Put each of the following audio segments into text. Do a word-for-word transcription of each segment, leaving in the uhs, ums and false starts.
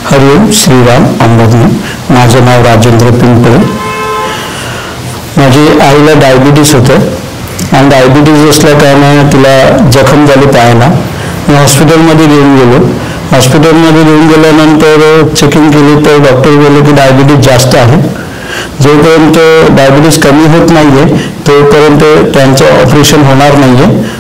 हरिओम श्रीराम अंबदने. माझं नाव राजेंद्र पिंपळे. माझी आईला डायबिटीस होतं आणि डायबिटीस असल्या कारणाने तिला जखम झाली पायाला. मी हॉस्पिटलमध्ये घेऊन गेलो. हॉस्पिटलमध्ये घेऊन गेल्यानंतर चेकिंग केली तर डॉक्टर बोलले की डायबिटीस जास्त आहे. जोपर्यंत डायबिटीस कमी होत नाही आहे तोपर्यंत त्यांचं ऑपरेशन होणार नाही आहे.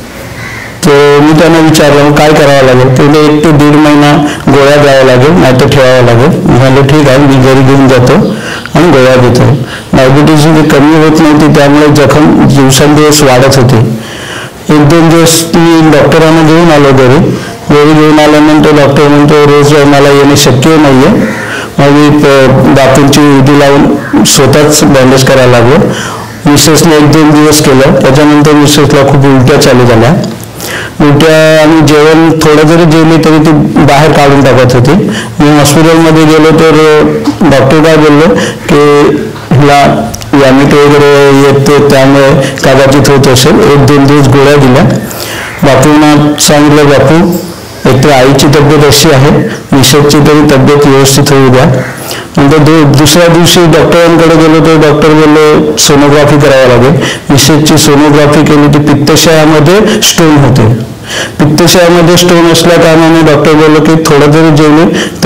तर मी त्यांना विचारलं काय करावं लागेल. ते एक ते दीड महिना गोळ्या द्यावं लागेल नाही तर ठेवावं लागेल. मी म्हटलं ठीक आहे, मी घरी घेऊन जातो आणि गोळ्या देतो. डायबिटीस कमी होत नव्हती त्यामुळे जखम दिवसेंदिवस वाढत होती. एक दोन दिवस मी डॉक्टरांना घेऊन आलो घरी. घरी घेऊन आल्यानंतर डॉक्टर म्हणतो रोज मला येणे शक्य नाही आहे. मग मी बापूंची उदी लावून स्वतःच बँडेज करायला लागलो. मिसेसने एक दोन दिवस केलं. त्याच्यानंतर मिसेसला खूप उलट्या चालू झाल्या. उलट्या आणि जेवण थोडं जरी जेवली तरी ती बाहेर काढून टाकत होती. मी हॉस्पिटलमध्ये गेलो तर डॉक्टर काय बोलले की हिला वॅमिट वगैरे येते त्यामुळे कदाचित होत असेल. एक दोन दिवस गोळ्या दिल्या. बापूंना सांगितलं बापू एक तर आईची तब्येत अशी आहे, मिसेसची तरी तब्येत व्यवस्थित होऊ द्या. नंतर दो दुसऱ्या दिवशी डॉक्टरांकडे गेलो तर डॉक्टर बोलले सोनोग्राफी करावं लागेल. मिसेसची सोनोग्राफी केली ती पित्तशयामध्ये स्टोन होते. पित्तशयामध्ये स्टोन असल्या कारणाने डॉक्टर बोलले की थोडं जरी जेवले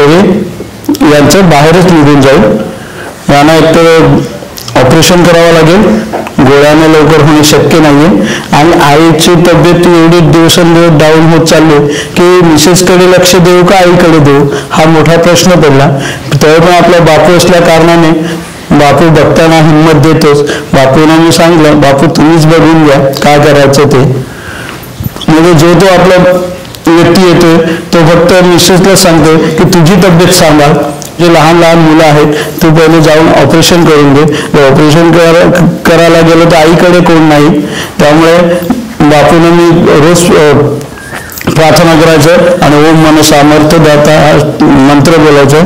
तरी यांचं बाहेरच निघून जाईल. यांना एक तर ऑपरेशन करावं लागेल. गोळ्याने लवकर होणे शक्य नाही आहे. आणि आईची तब्येत एवढी दिवसेंदिवस डाऊन होत चालली की मिसेसकडे लक्ष देऊ का आईकडे देऊ हा मोठा प्रश्न पडला. तेव्हा पण आपला बापू असल्या कारणाने बापू बघताना हिंमत देतोच. बापूंना मी सांगितलं बापू तुम्हीच बघून घ्या काय करायचं ते. म्हणजे जो तो आपला व्यक्ती येतोय तो फक्त मिसेसला सांगतो की तुझी तब्येत सांभाळ. जे लहान लहान मुलं आहेत तू पहिले जाऊन ऑपरेशन करून दे. ऑपरेशन करायला गेलं तर आईकडे कोण नाही. त्यामुळे बापूने मी रोज प्रार्थना करायचं आणि ओम मन सामर्थ्य दाता मंत्र बोलायचं.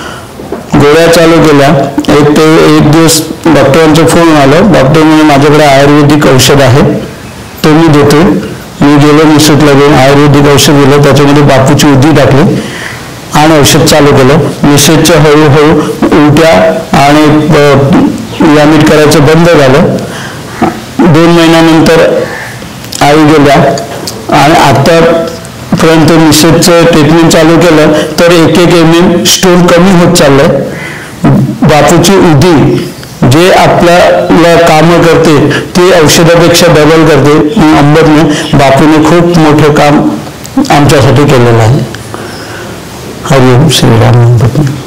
गोळ्या चालू केल्या. एक ते एक दिवस डॉक्टरांचा फोन आला. डॉक्टर म्हणे माझ्याकडे आयुर्वेदिक औषध आहे तो मी देतो. मी गेलो मिसेसला घेऊन आयुर्वेदिक औषध दिलं. त्याच्यामध्ये बापूची उदी टाकली आणि औषध चालू केलं. मिसेसच्या हळूहळू उलट्या आणि वॅमिट करायचं बंद झालं. दोन महिन्यानंतर आई गेल्या आणि आतापर्यंत मिसेसचं ट्रीटमेंट चालू केलं तर एक एक एम एम स्टोन कमी होत चाललंय. बापूची उदी जे आपल्याला कामं करते ती औषधापेक्षा डबल करते. अंबदने बापूने खूप मोठं काम आमच्यासाठी केलेलं आहे. हरिओम श्रीराम.